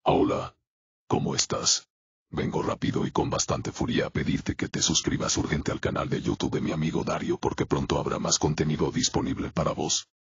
Hola. ¿Cómo estás? Vengo rápido y con bastante furia a pedirte que te suscribas urgente al canal de YouTube de mi amigo Dario porque pronto habrá más contenido disponible para vos.